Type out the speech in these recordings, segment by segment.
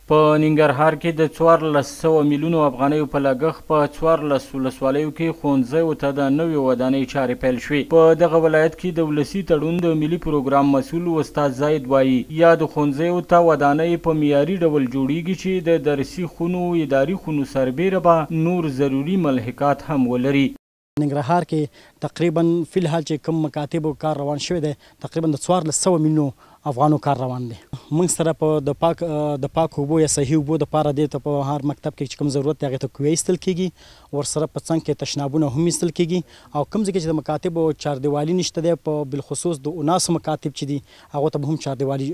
په ننګرهار کې د 1400 میلیونو افغانیو په لګښت په 14 ولسوالیو کې ښوونځیو ته د نوې ودانۍ چارې پیل شوې. په دغه ولایت کې د ولسي تړون د ملي پروګرام مسؤل استاد زاید وایي یا د ښوونځیو ته ودانۍ په معیاري ډول جوړیږي چې د درسي خونو اداري خونو سربیره به نور ضروري ملحقات هم ولري. ننګرهار کې تقریبا فی الحال چې کوم مکاتبو کار روان شوی دی تقریبا د 1400 میلیونو افغانو کار روان دی. موږ سره په د پاک اوبو یا صحیح اوبو دپاره دې ته په هر مکتب کې چې کوم ضرورت دی هغې ته کویه ایستل کېږي. ورسره په څنګ کې تشنابونه هم ایستل کېږي او کوم ځای کې چې د مکاتبو چاردیوالي نشته دی په بالخصوص د 19 مکاتب چې دي هغو ته به هم چاردیوالي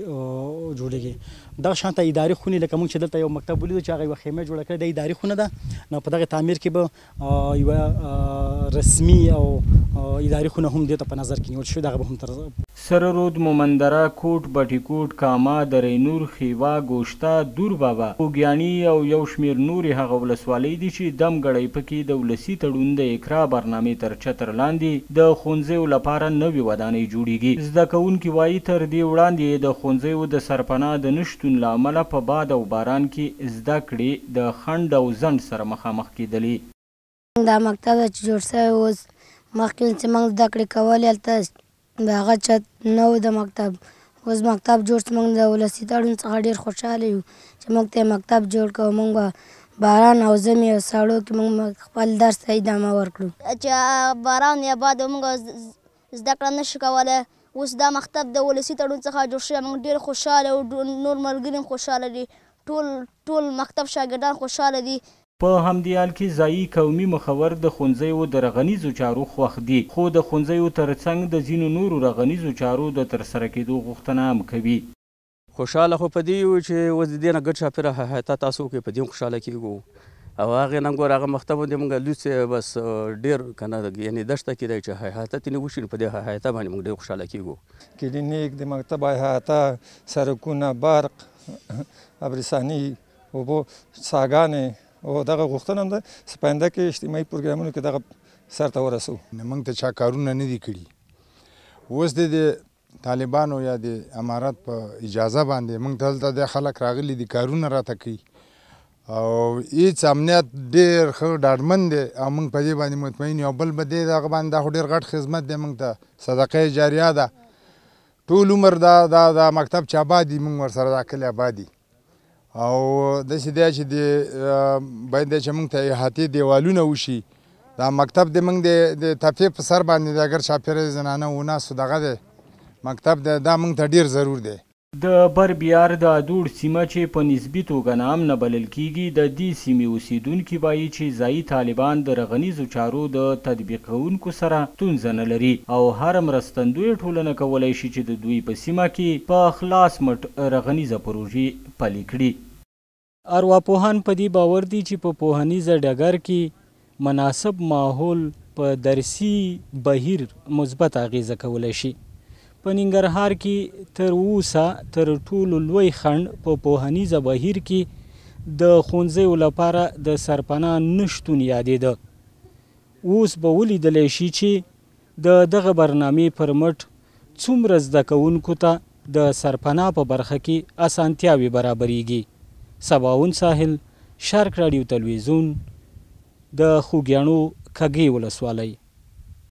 جوړېږي. دغه شانته اداري خونې لکه موږ چې دلته یو مکتب ولیدو چې هغه یوه خیمه جوړه کړې د اداري خونه ده. نو په دغه تعمیر کې به یوه رسمي او اداري خونه هم دې ته په نظر کې نیول شوې دغه به هم تر سره رود، مومندره، کوټ، بټي کوټ، کاما، درینور، خیوا، ګوشته، دور بابا، خوږیاڼي او یو شمېر نورې هغه ولسوالۍ دي چې دم ګړی پکې د ولسي تړون د اقرا برنامې تر چتر لاندې د ښوونځیو لپاره نوې ودانۍ جوړیږي. زده کوونکي وایي تر دې وړاندې د ښوونځیو د سرپناه د نشتون له امله په باد او باران کې زده کړې د خنډ او ځنډ سره مخامخ کېدلې. دا مکتب چې جوړ شوی اوس مخکې چې موږ زده کړې کولې هلته د هغه چت نه و د مکتب. اوس مکتب جوړ شو. موږ د ولسي تړون څخه ډېر خوشحاله یو چې موږ ته مکتب جوړ کړو. موږ به باران او ژمي او سړو کې موږ خپل درس ته ادامه ورکړو. چې باران یا باد موږ زده کړه نشو کولی. اوس دا مکتب د ولسي تړون څخه جوړ شوی. موږ ډېر خوشحاله او نور ملګري هم خوشحاله دي. ټول مکتب شاګردان خوشحاله دي. په همدې حال کې ځایي قومي مخور د ښوونځیو د رغنیزو چارو خوښ دي، خو د ښوونځیو ترڅنګ د ځینو نورو رغنیزو چارو د ترسره کېدو غوښتنه هم کوي. خوشحاله خو په دې یو چې اوس د دې نه ګډ چاپېره حیاته تاسو وکړئ په دې هم خوشحاله کېږو. او هغې نه ګوره هغه مکتب باندې موږ لوڅې بس ډېر که نه یعنې دشته کې دی چې حیاته ځینې وشي نو په دې حیاته باندې موږ ډېر خوشحاله کېږو. کلینیک د مکتب احاطه، سړکونه، برق، ابرساني، اوبو، څاګانې او دغه غوښتنه هم ده چې په آینده کې اجتماعي پروګرامونو کې دغه سر ته ورسو. موږ ته چا کارونه نه دي کړي. اوس د طالبانو یا د امارت په اجازه باندې موږ ته دلته د خلک راغلي دي کارونه راته کوي او هېڅ امنیت ډېر ښه ډاډمن دی او موږ په دې باندې مطمئن یو. بل به دې دغه باندې دا خو ډېر غټ خدمت دی موږ ته صدقه جاریه ده. ټول عمر دا مکتب چې آباد دي موږ ورسره دا کلی آباد دي او داسې دی چې باید دی چې موږ ته احاطې دیوالونه وشي. دا مکتب د موږ د تپې په سر باندې دی اګر چاپېره زنانه وناسو دغه دی مکتب دی دا موږ ته ډېر ضرور دی. د بربیار د اډوړ سیمه چې په نسبي توګه نام نه بلل کیږي د دې سیمې اوسیدونکي وایي چې ځایي طالبان د رغنیزو چارو د تطبیق کوونکو سره ستونزه نه لري او هر مرستندویه ټولنه کولی شي چې د دوی په سیمه کې په خلاص مټ رغنیزه پروژې پلي کړي. ارواپوهان په دې باور دي چې په پوهنیزه ډګر کې مناسب ماحول په درسي بهیر مثبت اغیزه کولی شي. په ننګرهار کې تر اوسه تر ټولو لوی خنډ په پوهنیزه بهیر کې د ښوونځیو لپاره د سرپناه نشتون یادېده. اوس به ولیدلی شي چې د دغه برنامې پر مټ څومره زده کوونکو ته د سرپناه په برخه کې اسانتیاوې برابریږي. سباون ساحل، شرق راډیو تلویزیون، د خوږیاڼو کږې ولسوالۍ.